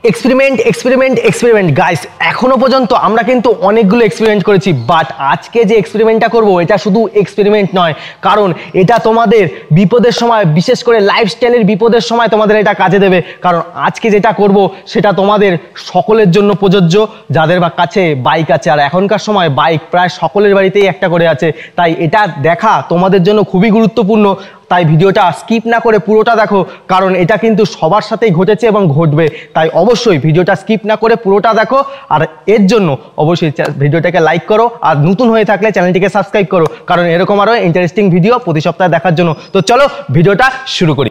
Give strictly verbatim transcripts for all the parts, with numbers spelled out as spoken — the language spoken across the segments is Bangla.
এক্সপেরিমেন্ট এক্সপেরিমেন্ট এক্সপেরিমেন্ট গাইস, এখনো পর্যন্ত আমরা কিন্তু অনেকগুলো এক্সপেরিমেন্ট করেছি, বাট আজকে যে এক্সপেরিমেন্টটা করব এটা শুধু এক্সপেরিমেন্ট নয়, কারণ এটা তোমাদের বিপদের সময়, বিশেষ করে লাইফস্টাইলের বিপদের সময় তোমাদের এটা কাজে দেবে। কারণ আজকে যেটা করব সেটা তোমাদের সকলের জন্য প্রযোজ্য, যাদের বা কাছে বাইক আছে। আর এখনকার সময় বাইক প্রায় সকলের বাড়িতেই একটা করে আছে, তাই এটা দেখা তোমাদের জন্য খুবই গুরুত্বপূর্ণ। তাই ভিডিওটা স্কিপ না করে পুরোটা দেখো, কারণ এটা কিন্তু সবার সাথেই ঘটেছে এবং ঘটবে। তাই অবশ্যই ভিডিওটা স্কিপ না করে পুরোটা দেখো, আর এর জন্য অবশ্যই ভিডিওটাকে লাইক করো, আর নতুন হয়ে থাকলে চ্যানেলটিকে সাবস্ক্রাইব করো, কারণ এরকম আরও ইন্টারেস্টিং ভিডিও প্রতি সপ্তাহে দেখার জন্য। তো চলো ভিডিওটা শুরু করি।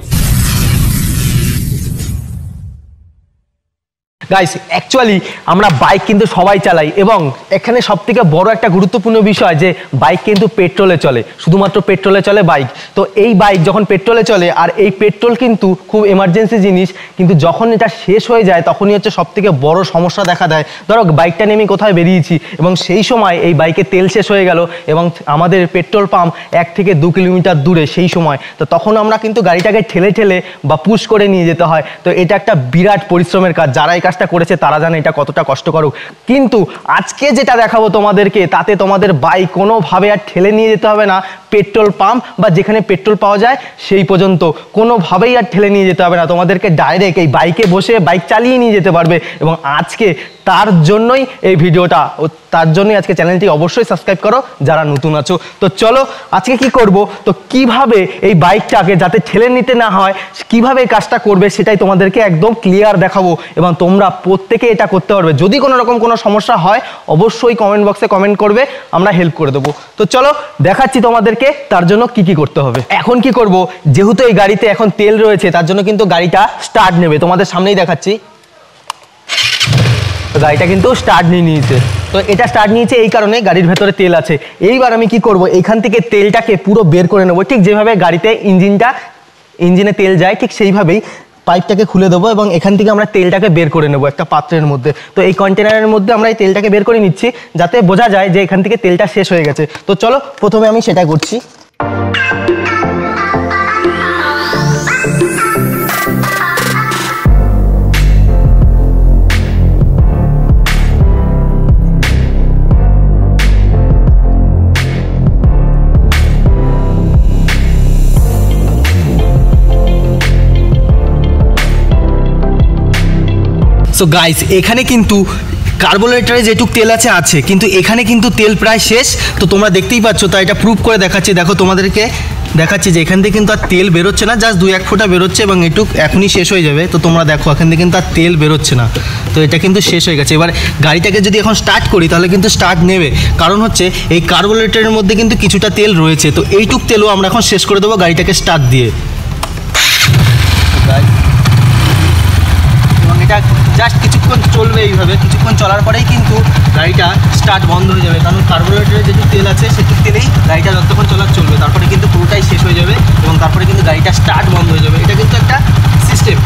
গাইস, অ্যাকচুয়ালি আমরা বাইক কিন্তু সবাই চালাই, এবং এখানে সবথেকে বড় একটা গুরুত্বপূর্ণ বিষয় যে বাইক কিন্তু পেট্রোলে চলে, শুধুমাত্র পেট্রোলে চলে বাইক। তো এই বাইক যখন পেট্রোলে চলে, আর এই পেট্রোল কিন্তু খুব এমার্জেন্সি জিনিস, কিন্তু যখন এটা শেষ হয়ে যায় তখনই হচ্ছে সবথেকে বড় সমস্যা দেখা দেয়। ধরো বাইকটা নিয়ে আমি কোথায় বেরিয়েছি এবং সেই সময় এই বাইকে তেল শেষ হয়ে গেল, এবং আমাদের পেট্রোল পাম্প এক থেকে দু কিলোমিটার দূরে সেই সময়, তো তখন আমরা কিন্তু গাড়িটাকে ঠেলে ঠেলে বা পুশ করে নিয়ে যেতে হয়। তো এটা একটা বিরাট পরিশ্রমের কাজ, যারা এই কাজটা করেছে তারা জানে এটা কতটা কষ্টকর। কিন্তু আজকে যেটা দেখাবো তোমাদেরকে, তাতে তোমাদের বাইক কোনোভাবে আর ঠেলে নিয়ে যেতে হবে না পেট্রোল পাম্প বা যেখানে পেট্রোল পাওয়া যায় সেই পর্যন্ত, কোনোভাবেই আর ঠেলে নিয়ে যেতে হবে না। তোমাদেরকে ডাইরেক্ট এই বাইকে বসে বাইক চালিয়ে নিয়ে যেতে পারবে, এবং আজকে তার জন্যই এই ভিডিওটা, ও তার জন্যই আজকে চ্যানেলটি অবশ্যই সাবস্ক্রাইব করো যারা নতুন আছো। তো চলো আজকে কি করব, তো কিভাবে এই বাইকটাকে যাতে ঠেলে নিতে না হয়, কিভাবে এই কাজটা করবে সেটাই তোমাদেরকে একদম ক্লিয়ার দেখাবো, এবং তোমরা প্রত্যেকে এটা করতে পারবে। যদি কোনো রকম কোনো সমস্যা হয় অবশ্যই কমেন্ট বক্সে কমেন্ট করবে, আমরা হেল্প করে দেবো। তো চলো দেখাচ্ছি তোমাদেরকে তার জন্য কি কি করতে হবে। এখন কি করব, যেহেতু এই গাড়িতে এখন তেল রয়েছে তার জন্য কিন্তু গাড়িটা স্টার্ট নেবে, তোমাদের সামনেই দেখাচ্ছি। গাড়িটা কিন্তু স্টার্ট নিয়ে নিয়েছে, তো এটা স্টার্ট নিয়েছে এই কারণে গাড়ির ভেতরে তেল আছে। এইবার আমি কি করব, এইখান থেকে তেলটাকে পুরো বের করে নেবো, ঠিক যেভাবে গাড়িতে ইঞ্জিনটা ইঞ্জিনে তেল যায় ঠিক সেইভাবেই পাইপটাকে খুলে দেবো, এবং এখান থেকে আমরা তেলটাকে বের করে নেবো একটা পাত্রের মধ্যে। তো এই কন্টেনারের মধ্যে আমরা এই তেলটাকে বের করে নিচ্ছি, যাতে বোঝা যায় যে এখান থেকে তেলটা শেষ হয়ে গেছে। তো চলো প্রথমে আমি সেটা করছি। সো গাইস, এখানে কিন্তু কার্বোরেটরে যেটুক তেল আছে আছে, কিন্তু এখানে কিন্তু তেল প্রায় শেষ। তো তোমরা দেখতেই পাচ্ছ, তাই এটা প্রুভ করে দেখাচ্ছি। দেখো তোমাদেরকে দেখাচ্ছি যে এখান থেকে কিন্তু আর তেল বেরোচ্ছে না, জাস্ট দুই এক ফোঁটা বেরোচ্ছে, এবং এটুক এখনই শেষ হয়ে যাবে। তো তোমরা দেখো এখান থেকে কিন্তু আর তেল বেরোচ্ছে না, তো এটা কিন্তু শেষ হয়ে গেছে। এবার গাড়িটাকে যদি এখন স্টার্ট করি তাহলে কিন্তু স্টার্ট নেবে, কারণ হচ্ছে এই কার্বোরেটরের মধ্যে কিন্তু কিছুটা তেল রয়েছে। তো এইটুক তেলও আমরা এখন শেষ করে দেবো গাড়িটাকে স্টার্ট দিয়ে, এবং এটা জাস্ট কিছুক্ষণ চলবে এইভাবে। কিছুক্ষণ চলার পরেই কিন্তু গাড়িটা স্টার্ট বন্ধ হয়ে যাবে, কারণ কার্বোরেটরে যেটুকু তেল আছে সেটুকু তেলেই গাড়িটা যতক্ষণ চলার চলবে, তারপরে কিন্তু পুরোটাই শেষ হয়ে যাবে, এবং তারপরে কিন্তু গাড়িটা স্টার্ট বন্ধ হয়ে যাবে। এটা কিন্তু একটা সিস্টেম।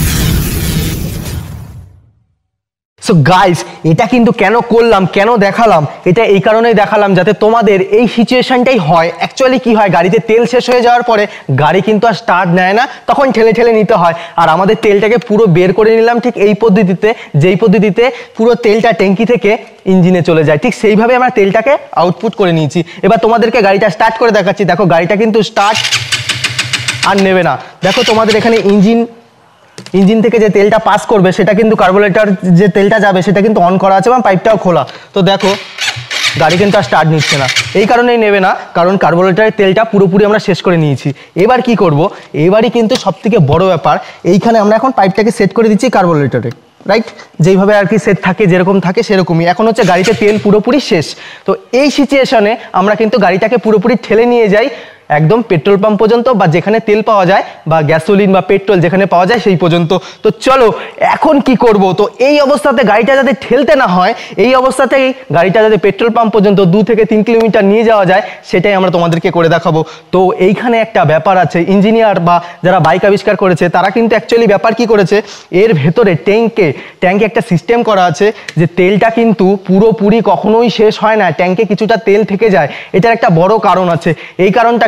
সো গাইস, এটা কিন্তু কেন করলাম, কেন দেখালাম, এটা এই কারণেই দেখালাম যাতে তোমাদের এই সিচুয়েশনটাই হয়। অ্যাকচুয়ালি কি হয়, গাড়িতে তেল শেষ হয়ে যাওয়ার পরে গাড়ি কিন্তু আর স্টার্ট নেয় না, তখন ঠেলে ঠেলে নিতে হয়। আর আমাদের তেলটাকে পুরো বের করে নিলাম ঠিক এই পদ্ধতিতে, যেই পদ্ধতিতে পুরো তেলটা ট্যাঙ্কি থেকে ইঞ্জিনে চলে যায়, ঠিক সেইভাবে আমরা তেলটাকে আউটপুট করে নিয়েছি। এবার তোমাদেরকে গাড়িটা স্টার্ট করে দেখাচ্ছি। দেখো গাড়িটা কিন্তু স্টার্ট আর নেবে না। দেখো তোমাদের এখানে ইঞ্জিন ইঞ্জিন থেকে যে তেলটা পাস করবে সেটা কিন্তু কার্বোরেটর যে তেলটা যাবে সেটা কিন্তু অন করা আছে, এবং পাইপটাও খোলা। তো দেখো গাড়ি কিন্তু আর স্টার্ট নিচ্ছে না, এই কারণেই নেবে না, কারণ কার্বোরেটরের তেলটা পুরোপুরি আমরা শেষ করে নিয়েছি। এবার কি করব, এবারই কিন্তু সবথেকে বড় ব্যাপার, এইখানে আমরা এখন পাইপটাকে সেট করে দিচ্ছি কার্বোরেটরে, রাইট? যেইভাবে আর কি সেট থাকে, যেরকম থাকে সেরকমই। এখন হচ্ছে গাড়িতে তেল পুরোপুরি শেষ। তো এই সিচুয়েশনে আমরা কিন্তু গাড়িটাকে পুরোপুরি ঠেলে নিয়ে যাই একদম পেট্রোল পাম্প পর্যন্ত, বা যেখানে তেল পাওয়া যায় বা গ্যাসোলিন বা পেট্রোল যেখানে পাওয়া যায় সেই পর্যন্ত। তো চলো এখন কি করব, তো এই অবস্থাতে গাড়িটা যাতে ঠেলতে না হয়, এই অবস্থাতেই গাড়িটা যাতে পেট্রোল পাম্প পর্যন্ত দু থেকে তিন কিলোমিটার নিয়ে যাওয়া যায়, সেটাই আমরা তোমাদেরকে করে দেখাবো। তো এইখানে একটা ব্যাপার আছে, ইঞ্জিনিয়ার বা যারা বাইক আবিষ্কার করেছে তারা কিন্তু অ্যাকচুয়ালি ব্যাপার কি করেছে, এর ভেতরে ট্যাঙ্কে ট্যাঙ্কে একটা সিস্টেম করা আছে যে তেলটা কিন্তু পুরোপুরি কখনোই শেষ হয় না, ট্যাঙ্কে কিছুটা তেল থেকে যায়। এটার একটা বড় কারণ আছে। এই কারণটা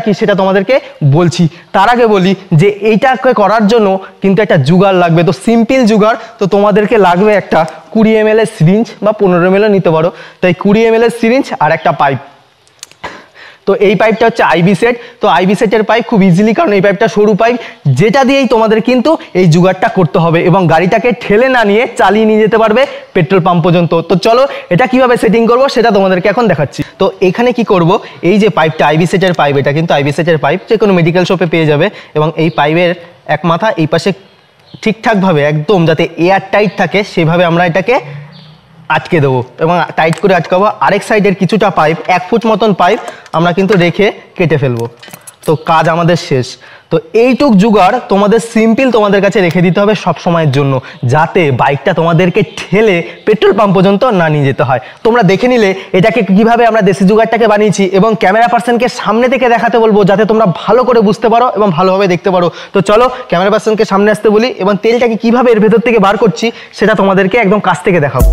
কি সেটা তোমাদেরকে বলছি। তার আগে বলি যে এইটাকে করার জন্য কিন্তু একটা জুগার লাগবে। তো সিম্পল জুগার, তো তোমাদেরকে লাগবে একটা কুড়ি এম এল এর সিরিঞ্জ বা পনেরো এম এল নিতে পারো। তাই কুড়ি এম এল এর সিরিঞ্জ আর একটা পাইপ। তো এই পাইপটা হচ্ছে আইবি সেট। তো আইবি সেটের পাইপ খুব ইজিলি, কারণ এই পাইপটা সরু পাইপ, যেটা দিয়েই তোমাদের কিন্তু এই জুগারটা করতে হবে এবং গাড়িটাকে ঠেলে না নিয়ে চালিয়ে নিয়ে যেতে পারবে পেট্রোল পাম্প পর্যন্ত। তো চলো এটা কিভাবে সেটিং করব সেটা তোমাদেরকে এখন দেখাচ্ছি। তো এখানে কি করব, এই যে পাইপটা আইবি সেটের পাইপ, এটা কিন্তু আইবি সেটের পাইপ, যে কোনো মেডিকেল শপে পেয়ে যাবে। এবং এই পাইপের এক মাথা এই পাশে ঠিকঠাকভাবে একদম যাতে এয়ার টাইট থাকে সেভাবে আমরা এটাকে আটকে দেবো এবং টাইট করে আটকাবো। আরেক সাইডের কিছুটা পাইপ, এক ফুট মতন পাইপ আমরা কিন্তু রেখে কেটে ফেলবো। তো কাজ আমাদের শেষ। তো এইটুক জুগার তোমাদের সিম্পল তোমাদের কাছে রেখে দিতে হবে সব সময়ের জন্য, যাতে বাইকটা তোমাদেরকে ঠেলে পেট্রোল পাম্প পর্যন্ত না নিয়ে যেতে হয়। তোমরা দেখে নিলে এটাকে কিভাবে আমরা দেশি জুগারটাকে বানিয়েছি এবং ক্যামেরা পার্সনকে সামনে থেকে দেখাতে বলবো যাতে তোমরা ভালো করে বুঝতে পারো এবং ভালোভাবে দেখতে পারো। তো চলো ক্যামেরা পার্সনকে সামনে আসতে বলি এবং তেলটাকে কিভাবে এর ভেতর থেকে বার করছি সেটা তোমাদেরকে একদম কাছ থেকে দেখাবো।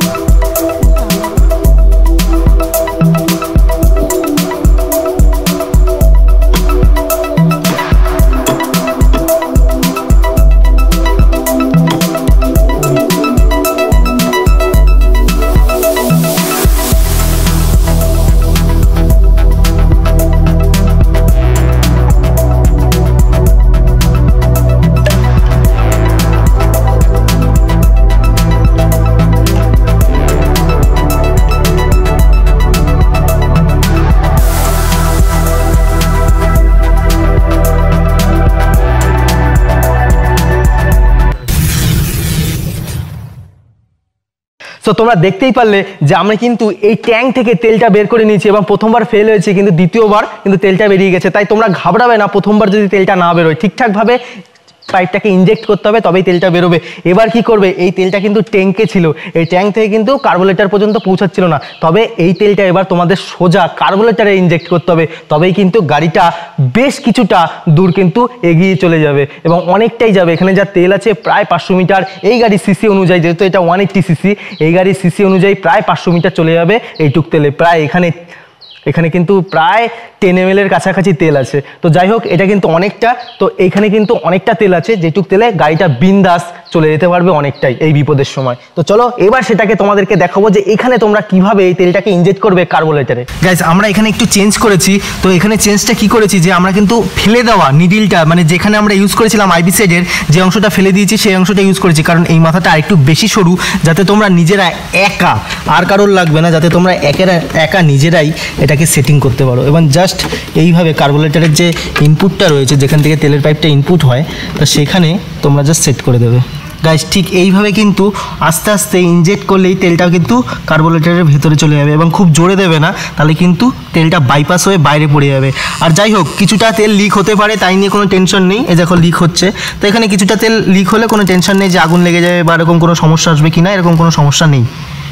তো তোমরা দেখতেই পারলে যে আমরা কিন্তু এই ট্যাঙ্ক থেকে তেলটা বের করে নিয়েছি এবং প্রথমবার ফেল হয়েছে, কিন্তু দ্বিতীয়বার কিন্তু তেলটা বেরিয়ে গেছে। তাই তোমরা ঘাবড়াবে না প্রথমবার যদি তেলটা না বেরোয়, ঠিকঠাকভাবে পাইপটাকে ইনজেক্ট করতে হবে তবেই তেলটা বেরোবে। এবার কি করবে, এই তেলটা কিন্তু ট্যাঙ্কে ছিল, এই ট্যাঙ্ক থেকে কিন্তু কার্বোরেটর পর্যন্ত পৌঁছাচ্ছিল না, তবে এই তেলটা এবার তোমাদের সোজা কার্বোরেটরে ইনজেক্ট করতে হবে, তবেই কিন্তু গাড়িটা বেশ কিছুটা দূর কিন্তু এগিয়ে চলে যাবে এবং অনেকটাই যাবে। এখানে যা তেল আছে প্রায় পাঁচশো মিটার, এই গাড়ির সিসি অনুযায়ী, যেহেতু এটা ওয়ান এইট্টি সিসি, এই গাড়ির সিসি অনুযায়ী প্রায় পাঁচশো মিটার চলে যাবে এইটুক তেলে। প্রায় এখানে এখানে কিন্তু প্রায় টেন এম এল এর কাছাকাছি তেল আছে। তো যাই হোক, এটা কিন্তু অনেকটা, তো এইখানে কিন্তু অনেকটা তেল আছে, যেটুক তেলে গাড়িটা বিন্দাস চলে যেতে পারবে অনেকটাই এই বিপদের সময়। তো চলো এবার সেটাকে তোমাদেরকে দেখাবো যে এখানে তোমরা কিভাবে এই তেলটাকে ইনজেক্ট করবে কার্বোরেটরে। গাইস, আমরা এখানে একটু চেঞ্জ করেছি। তো এখানে চেঞ্জটা কি করেছি, যে আমরা কিন্তু ফেলে দেওয়া নিডিলটা, মানে যেখানে আমরা ইউজ করেছিলাম আইবি সেটের যে অংশটা ফেলে দিয়েছি সেই অংশটা ইউজ করেছি, কারণ এই মাথাটা আরেকটু বেশি সরু, যাতে তোমরা নিজেরা একা, আর কারোর লাগবে না, যাতে তোমরা একেরা একা নিজেরাই এটাকে সেটিং করতে পারো। এবং জাস্ট এইভাবে কার্বোরেটরের যে ইনপুটটা রয়েছে, যেখান থেকে তেলের পাইপটা ইনপুট হয়, তো সেখানে তোমরা জাস্ট সেট করে দেবে। গাইস, ঠিক এইভাবে কিন্তু আস্তে আস্তে ইনজেক্ট করলেই তেলটা কিন্তু কার্বোরেটরের ভেতরে চলে যাবে এবং খুব জোরে দেবে না, তাহলে কিন্তু তেলটা বাইপাস হয়ে বাইরে পড়ে যাবে। আর যাই হোক, কিছুটা তেল লিক হতে পারে, তাই নিয়ে কোনো টেনশন নেই। এই দেখো লিক হচ্ছে, তো এখানে কিছুটা তেল লিক হলে কোনো টেনশন নেই যে আগুন লেগে যাবে বা এরকম কোনো সমস্যা আসবে কিনা, এরকম কোনো সমস্যা নেই।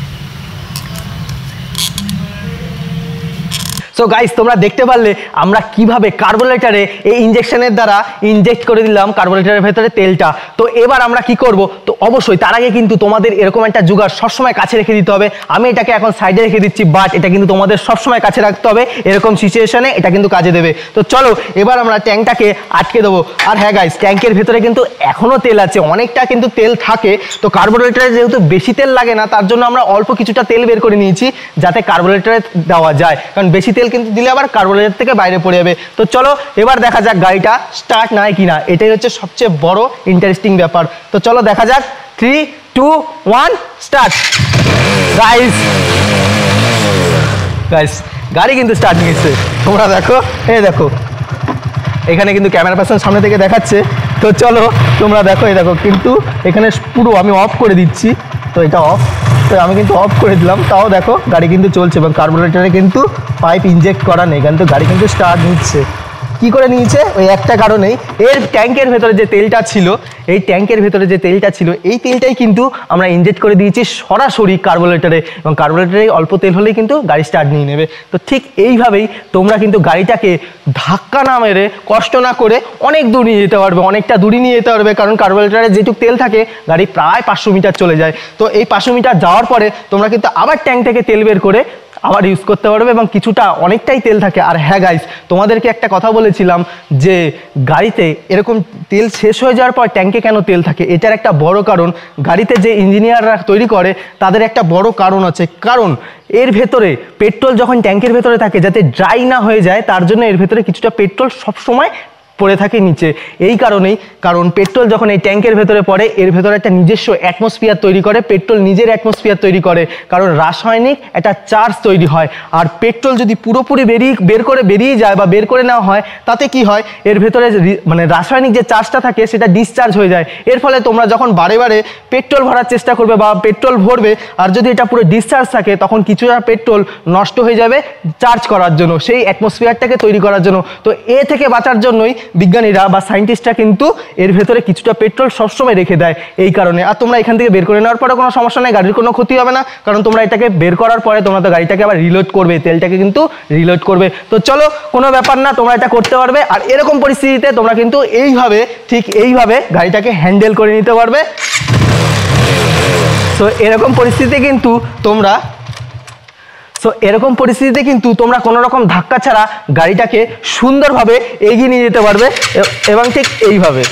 সো গাইস, তোমরা দেখতে পারলে আমরা কিভাবে কার্বোরেটরে এই ইনজেকশনের দ্বারা ইনজেক্ট করে দিলাম কার্বোরেটরের ভেতরে তেলটা। তো এবার আমরা কি করব, তো অবশ্যই তার আগে কিন্তু তোমাদের এরকম একটা জুগার সবসময় কাছে রেখে দিতে হবে। আমি এটাকে এখন সাইডে রেখে দিচ্ছি, বাট এটা কিন্তু তোমাদের সবসময় কাছে রাখতে হবে, এরকম সিচুয়েশনে এটা কিন্তু কাজে দেবে। তো চলো এবার আমরা ট্যাঙ্কটাকে আটকে দেবো। আর হ্যাঁ গাইস, ট্যাঙ্কের ভেতরে কিন্তু এখনও তেল আছে, অনেকটা কিন্তু তেল থাকে। তো কার্বোরেটরে যেহেতু বেশি তেল লাগে না, তার জন্য আমরা অল্প কিছুটা তেল বের করে নিয়েছি, যাতে কার্বোরেটরে দেওয়া যায়, কারণ বেশি তেল কিন্তু দিলে আবার কার্বোরেটর থেকে বাইরে পড়ে যাবে। তো চলো এবার দেখা যাক গাড়িটা স্টার্ট নেয় কিনা, এটাই হচ্ছে সবচেয়ে বড় ইন্টারেস্টিং ব্যাপার। তো চলো দেখা যাক, three two one start. Guys guys গাড়ি কিন্তু স্টার্ট নিয়েছে, তোমরা দেখো, এই দেখো এখানে কিন্তু ক্যামেরা পার্সন সামনে থেকে দেখাচ্ছে। তো চলো তোমরা দেখো, এই দেখো কিন্তু এখানে পুরো আমি অফ করে দিচ্ছি, তো এটা অফ, তো আমি কিন্তু অফ করে দিলাম, তাও দেখো গাড়ি কিন্তু চলছে এবং কার্বোরেটরে কিন্তু পাইপ ইনজেক্ট করা নেই, কিন্তু গাড়ি কিন্তু স্টার্ট নিচ্ছে। কি করে নিয়েছে, ওই একটা কারণেই, এর ট্যাঙ্কের ভেতরে যে তেলটা ছিল এই ট্যাঙ্কের ভেতরে যে তেলটা ছিল এই তেলটাই কিন্তু আমরা ইনজেক্ট করে দিয়েছি সরাসরি কার্বোরেটরে, এবং কার্বোরেটরে অল্প তেল হলেই কিন্তু গাড়ি স্টার্ট নিয়ে নেবে। তো ঠিক এইভাবেই তোমরা কিন্তু গাড়িটাকে ধাক্কা না মেরে কষ্ট না করে অনেক দূর নিয়ে যেতে পারবে, অনেকটা দূরই নিয়ে যেতে পারবে, কারণ কার্বোরেটরে যেটুকু তেল থাকে গাড়ি প্রায় পাঁচশো মিটার চলে যায়। তো এই পাঁচশো মিটার যাওয়ার পরে তোমরা কিন্তু আবার ট্যাঙ্ক থেকে তেল বের করে আবার ইউজ করতে পারবে, এবং কিছুটা অনেকটাই তেল থাকে। আর হ্যাঁ গাইস, তোমাদেরকে একটা কথা বলেছিলাম যে গাড়িতে এরকম তেল শেষ হয়ে যাওয়ার পর ট্যাঙ্কে কেন তেল থাকে, এটার একটা বড় কারণ গাড়িতে যে ইঞ্জিনিয়াররা তৈরি করে তাদের একটা বড় কারণ আছে। কারণ এর ভেতরে পেট্রোল যখন ট্যাঙ্কের ভেতরে থাকে যাতে ড্রাই না হয়ে যায়, তার জন্য এর ভেতরে কিছুটা পেট্রোল সবসময় পড়ে থাকে নিচে। এই কারণেই, কারণ পেট্রোল যখন এই ট্যাঙ্কের ভেতরে পড়ে এর ভেতরে একটা নিজস্ব অ্যাটমসফিয়ার তৈরি করে, পেট্রোল নিজের অ্যাটমসফিয়ার তৈরি করে, কারণ রাসায়নিক একটা চার্জ তৈরি হয়। আর পেট্রোল যদি পুরোপুরি বেরিয়ে বের করে বেরিয়ে যায় বা বের করে নেওয়া হয়, তাতে কি হয়, এর ভেতরে মানে রাসায়নিক যে চার্জটা থাকে সেটা ডিসচার্জ হয়ে যায়। এর ফলে তোমরা যখন বারে বারে পেট্রোল ভরার চেষ্টা করবে বা পেট্রোল ভরবে, আর যদি এটা পুরো ডিসচার্জ থাকে তখন কিছুটা পেট্রোল নষ্ট হয়ে যাবে চার্জ করার জন্য, সেই অ্যাটমসফিয়ারটাকে তৈরি করার জন্য। তো এ থেকে বাঁচার জন্যই বিজ্ঞানীরা বা সায়েন্টিস্টরা কিন্তু এর ভেতরে কিছুটা পেট্রোল সবসময় রেখে দেয় এই কারণে। আর তোমরা এখান থেকে বের করে নেওয়ার পরে কোনো সমস্যা নেই, গাড়ির কোনো ক্ষতি হবে না, কারণ তোমরা এটাকে বের করার পরে তোমরা তো গাড়িটাকে আবার রিলোড করবে, তেলটাকে কিন্তু রিলোড করবে। তো চলো, কোনো ব্যাপার না, তোমরা এটা করতে পারবে। আর এরকম পরিস্থিতিতে তোমরা কিন্তু এইভাবে, ঠিক এইভাবে গাড়িটাকে হ্যান্ডেল করে নিতে পারবে। তো এরকম পরিস্থিতিতে কিন্তু তোমরা সো এরকম পরিস্থিতিতে কিন্তু তোমরা কোনো রকম ধাক্কা ছাড়া গাড়িটাকে সুন্দরভাবে এগিয়ে নিয়ে যেতে পারবে, এবং ঠিক এইভাবে।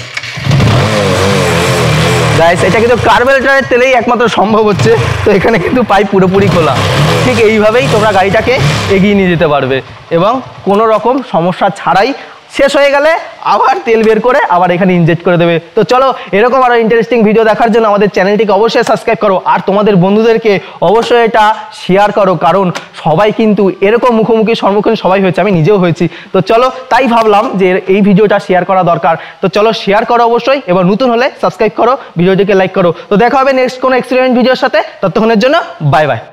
গাইস, এটা কিন্তু কার্বোরেটরের তেলেই একমাত্র সম্ভব হচ্ছে। তো এখানে কিন্তু পাইপ পুরোপুরি খোলা, ঠিক এইভাবেই তোমরা গাড়িটাকে এগিয়ে নিয়ে যেতে পারবে, এবং কোনো রকম সমস্যা ছাড়াই। শেষ হয়ে গেলে আবার তেল বের করে আবার এখানে ইনজেক্ট করে দেবে। তো চলো, এরকম আরো ইন্টারেস্টিং ভিডিও দেখার জন্য আমাদের চ্যানেলটিকে অবশ্যই সাবস্ক্রাইব করো, আর তোমাদের বন্ধুদেরকে অবশ্যই এটা শেয়ার করো, কারণ সবাই কিন্তু এরকম মুখোমুখি সম্মুখীন সবাই হয়েছে, আমি নিজেও হয়েছি। তো চলো, তাই ভাবলাম যে এই ভিডিওটা শেয়ার করা দরকার। তো চলো, শেয়ার করো অবশ্যই, এবং নতুন হলে সাবস্ক্রাইব করো, ভিডিওটিকে লাইক করো। তো দেখা হবে নেক্সট কোনো এক্সপেরিমেন্ট ভিডিওর সাথে। ততক্ষণের জন্য বাই বাই।